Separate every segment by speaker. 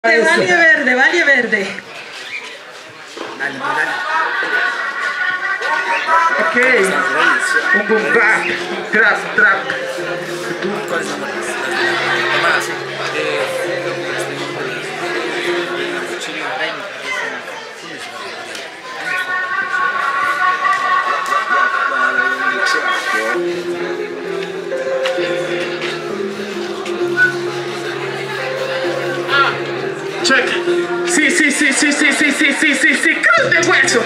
Speaker 1: De Valle Verde, Valle Verde.
Speaker 2: Dale, dale.
Speaker 3: Ok, un boom bap, trap.
Speaker 2: ¿Cuáles son las hermanas? Sí.
Speaker 3: Check. Sí, cruz de hueso.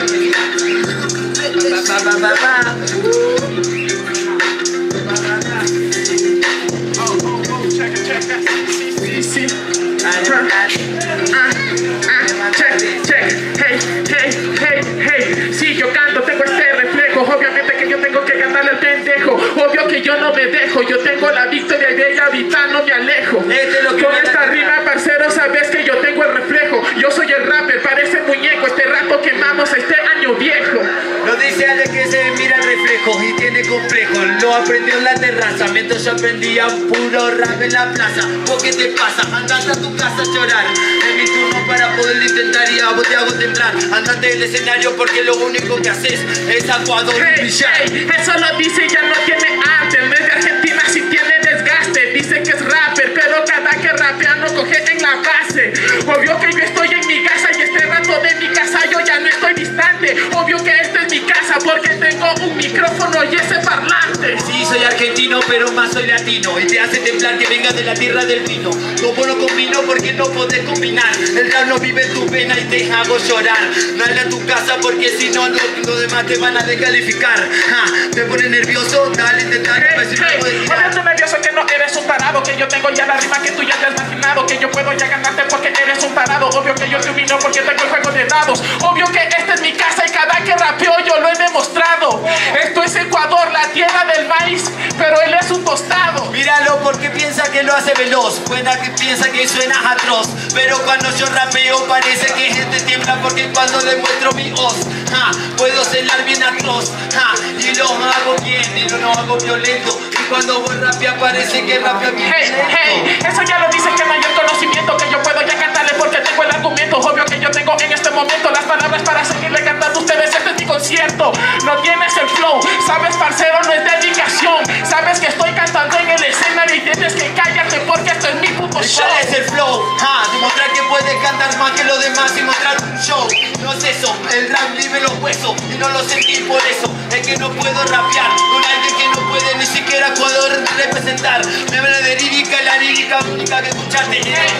Speaker 3: Sí. Check. Hey. Sí, yo canto, tengo este reflejo. Obviamente que yo tengo que ganarle al pendejo. Obvio que yo no me dejo. Yo tengo la victoria y de ella evitar no me alejo. Con esta rima, parcero, sabes que yo tengo el reflejo. Yo soy el rapper, parece muñeco. Este rato quemamos este año viejo.
Speaker 4: Lo dice Ale que se mira el reflejo y tiene complejo. Lo aprendió en la terraza mientras yo aprendía puro rap en la plaza. ¿Vos qué te pasa? Andate a tu casa a llorar. Es mi turno para poder intentar y a vos te hago temblar. Andate del escenario porque lo único que haces es acuador y brillar.
Speaker 3: Eso lo dice, ya no tiene arte. No es de Argentina, si tiene desgaste. Dice que es rapper, pero cada que rapea no coge en la base. Obvio que yo estoy en mi casa y este rato de mi casa yo ya no estoy distante. Obvio que esta es mi casa porque tengo un micrófono y ese parlante.
Speaker 4: Sí, soy argentino, pero más soy latino. Y te hace temblar que venga de la tierra del vino. Como no combino porque no podés combinar. El rap no vive en tu pena y te hago llorar. Dale a tu casa porque si no los demás te van a descalificar. Te pone nervioso, dale, intentando
Speaker 3: Ponerte nervioso que no eres un tarado. Que yo tengo ya la rima que tú ya te has imaginado. Que yo puedo ya ganarte porque eres un tarado. Obvio que yo te humillo porque tengo el juego de dados. Obvio que esta es mi casa y cada que rapeo yo lo he demostrado. Esto es Ecuador, la tierra del maíz, pero él es un tostado.
Speaker 4: Míralo porque piensa que lo hace veloz. Buena que piensa que suena atroz. Pero cuando yo rapeo parece que gente tiembla porque cuando le muestro mi hoz puedo celar bien atroz y lo hago bien y no lo hago violento. Y cuando vos rapeas parece que rapea bien.
Speaker 3: Hey, eso ya lo dice que no hay el conocimiento. Que yo puedo ya cantarle porque tengo el argumento. Obvio que yo tengo en este momento las palabras para seguirle cantando a ustedes. Este es mi concierto. No tienes el flow, sabes, parcero, no es dedicación. Sabes que estoy cantando en el escenario y tienes que callarte porque esto es mi puto show.
Speaker 4: ¿Cuál es el flow? Demostrar que puedes cantar más que los demás y mostrar un show. No es eso, el rap vive los huesos y no lo sentí por eso. Es que no puedo rapear con alguien que no puede ni siquiera poder representar. Me habla de lírica y la lírica única que escuchaste.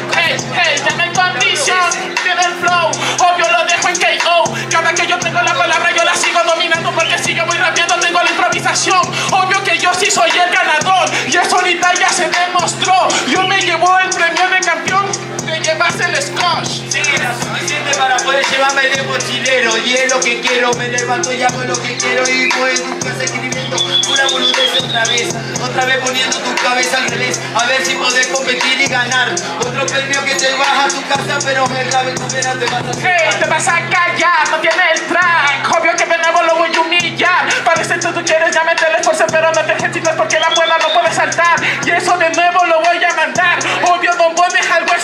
Speaker 3: Hey, ya no hay condición, tiene el flow. Obvio lo dejo en KO. Cada que yo tengo la palabra yo la sigo dominando porque si yo voy rapeando tengo la improvisación. Obvio que yo sí soy el ganador y eso ahorita ya se demostró. Yo me llevo el premio de campeón de llevarse el scotch.
Speaker 4: Sí, era suficiente para poder llevarme de mochilero. Y es lo que quiero, me levanto y hago lo que quiero. Y voy en tu casa escribiendo pura boludez otra vez poniendo tu cabeza al revés. A ver si podés competir y ganar otro premio que te vas a tu casa, pero me grave tu pena te vas a hacer.
Speaker 3: Hey, te vas a callar, no tiene el track. Obvio que de nuevo lo voy a humillar. Parece que tú quieres ya meterle fuerza, pero no te ejercitas porque la cuerda no puede saltar. Y eso de nuevo lo voy a mandar. Obvio, don Boy deja algo